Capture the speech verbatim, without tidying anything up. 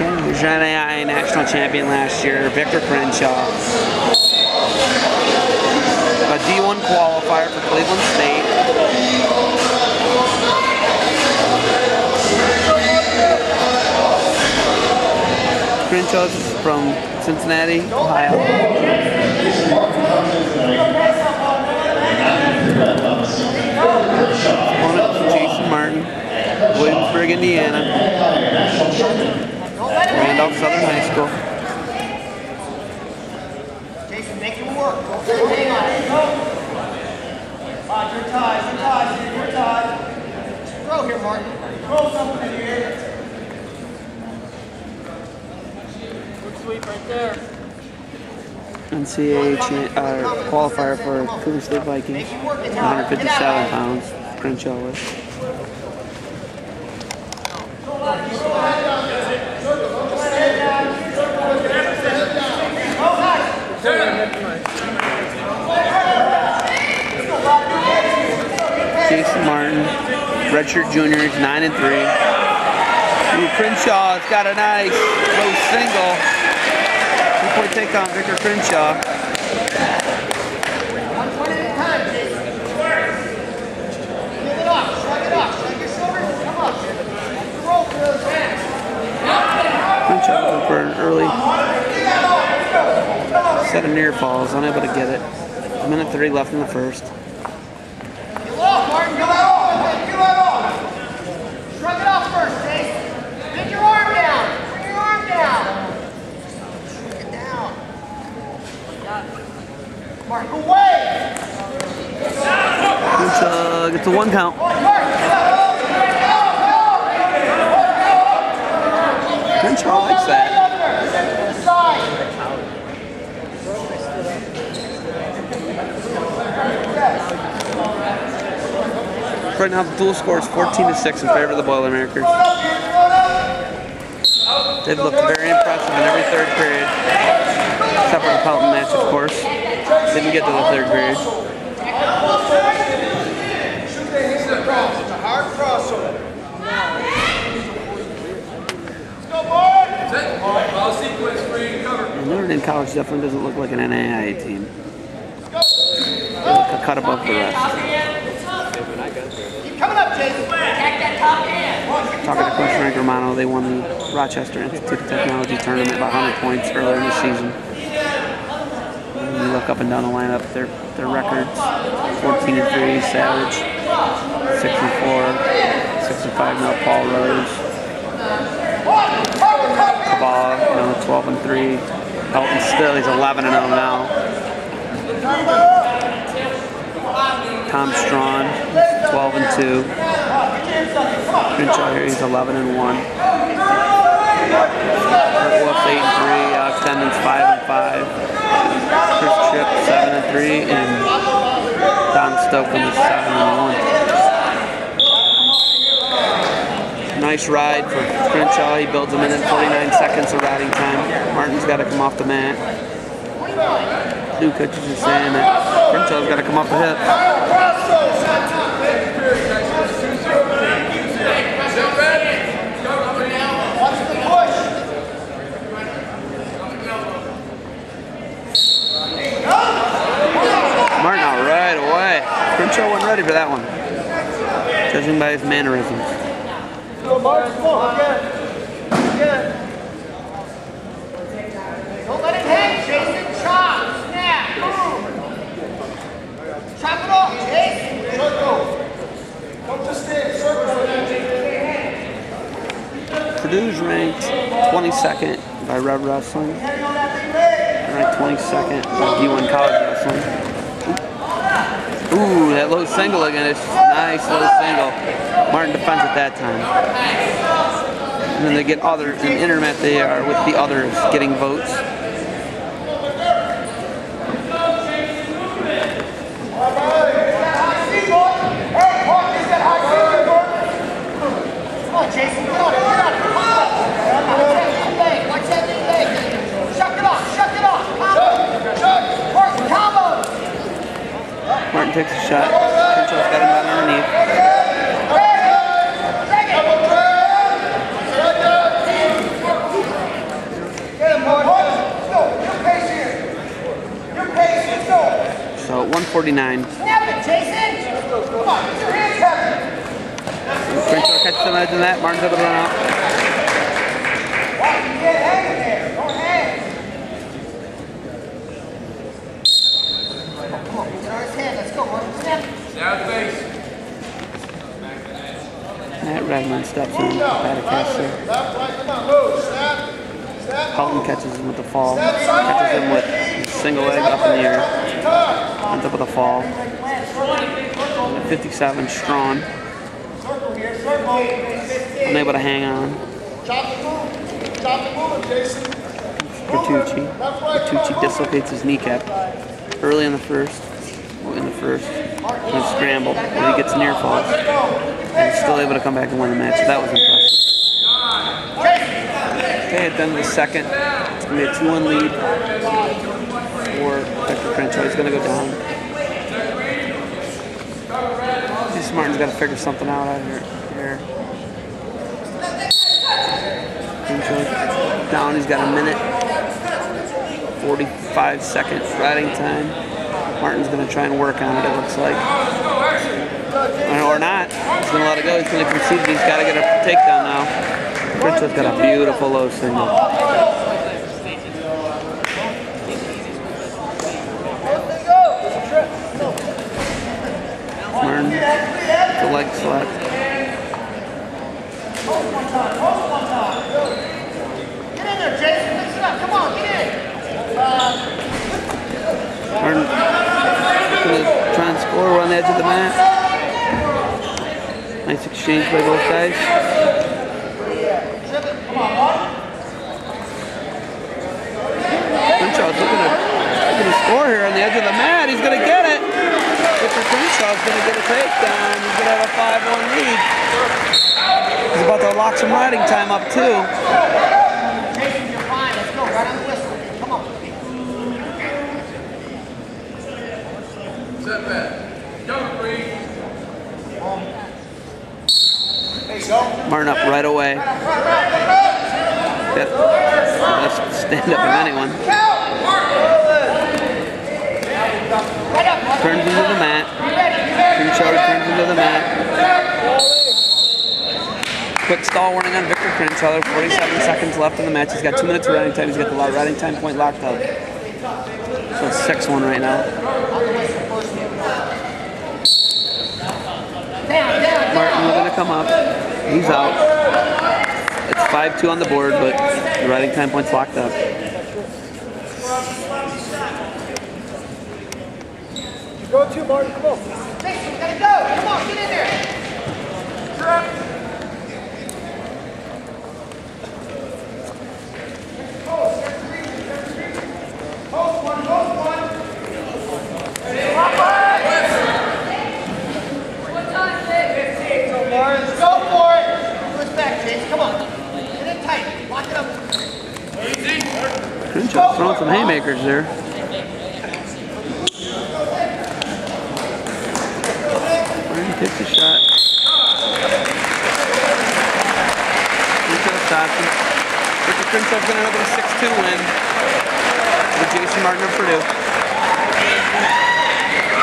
Here's your N A I A national champion last year, Victor Crenshaw. A D one qualifier for Cleveland State. Crenshaw's from Cincinnati, Ohio. Opponent Jason Martin, Williamsburg, Indiana. Randolph Southern High School. Jason, make him work. Hang on. Ah, you're tied. You're tied. You're tied. Throw here, Martin. Throw something in here. Good sweep right there. N C A A uh, qualifier for Cleveland State Vikings. one fifty-seven pounds. Crenshaw was. Jason Martin, redshirt junior, nine and three. Ooh, Crenshaw's got a nice low single. Two-point take on Victor Crenshaw. One point at a time, Jason. Give it off. Shrug it off. Shrug your shoulders. Come up. Roll for those hands. Crenshaw looking for an early set of near falls, unable to get it. A minute thirty left in the first. Get off, Martin. Get off. Get off. Shrug it off first, Jason. Bring your arm down. Bring your arm down. Shrug it down. Martin, away. Crenshaw gets a one count. Crenshaw likes that. Right now, the dual score is fourteen to six in favor of the Boilermakers. They've looked very impressive in every third period, except for the Pelton match, of course. Didn't get to the third period. It's a hard crossover. Notre Dame College definitely doesn't look like an N A I A team. They're a cut above the rest. Keep coming up, Jason. Attack that top hand. Talking to Coach Frank Romano, they won the Rochester Institute of Technology tournament by one hundred points earlier in the season. And you look up and down the lineup, their their records: fourteen and three, Savage; six and four, six and five now, Paul Rose; Cabal, you know, twelve and three. Elton still, he's eleven and oh now. Tom Strawn, twelve and two. Crenshaw here, he's eleven and one. Kurt Wolf's eight and three. Alex Tendon's five and five. Chris Tripp, seven and three. And Don Stokely is seven and one. Nice ride for Crenshaw. He builds a minute and forty-nine seconds of riding time. Martin's got to come off the mat. New coaches are saying that Crenshaw's got to come off the hip. Martin out right away. Crenshaw wasn't ready for that one, judging by his mannerisms. Go, Martin. Come on. Again. Again. Don't let it hang, Jason. Chop. Snap. Boom. Chop it off, Jason. Circle. Don't just stand. Circle. Purdue's ranked twenty-second by Rev Wrestling. Ranked twenty-second by D one College Wrestling. Ooh, that low single again. It's nice low single. Martin defends it that time. And then they get other, in internet they are with the others getting votes. Come on, Jason. Get on it. Get on it. Watch that big leg. Shuck it off. Shuck it off. Combo. Martin takes a shot. Crenshaw's got him down underneath. forty-nine. Snap it, Jason! Come on, put your hands heavy! Crenshaw catches the edge of that. Martin's able to run out. Watch him get hanging there. Don't hang. Come on, move it on his hand. Let's go, Martin. Snap it. Down face. Matt Redmond steps in. Bad catch there. Left, right, come on, move. Snap. Snap. Halton catches him with the fall. Catches him with a single leg up in the air. Ends up with a fall. fifty-seven, Strawn. Circle here, circle. Unable to hang on. Chop the move. Chop the move, Jason. Bertucci. Bertucci dislocates his kneecap early in the first. Well, in the first. In a scramble. Where he gets near falls. And he's still able to come back and win the match. That was impressive. Okay, at the end of the second, it's going to be a two one lead for Victor Crenshaw. He's going to go down. Jason Martin's got to figure something out out here. here. Crenshaw down. He's got a minute, forty-five seconds riding time. Martin's going to try and work on it, it looks like. Or not. He's going to let it go. He's going to concede. He's got to get a takedown now. Crenshaw's got a beautiful low single. Martin, the leg slap. Get in there, Jason. Mix it up. Come on, get in. Martin going to try and score on the edge of the mat. Nice exchange by both guys. Crenshaw's looking to, looking to score here on the edge of the mat. He's going to get it. Victor Crenshaw's going to get a takedown. He's going to have a five one lead. He's about to lock some riding time up too. Jason, you're fine. Let's go. Right on the whistle. Come on. Set back. Don't breathe. Martin up right away. Best, best stand up of anyone. Turns into the mat. Crenshaw turns into the mat. Quick stall warning on Victor Crenshaw. There's forty-seven seconds left in the match. He's got two minutes of riding time. He's got the riding time point locked up. So it's six one right now. Martin looking to come up. He's out. It's five two on the board, but the riding time point's locked up. Go to Martin, come on. Jason, we gotta go. Come on, get in there. Post one, post one. Go for it. Pull us back, Jason. Come on. Get it tight. Lock it up. Crenshaw throwing some haymakers there. Martin takes a shot. Crenshaw stops him. Victor Crenshaw's going to have a six two win with Jason Martin of Purdue.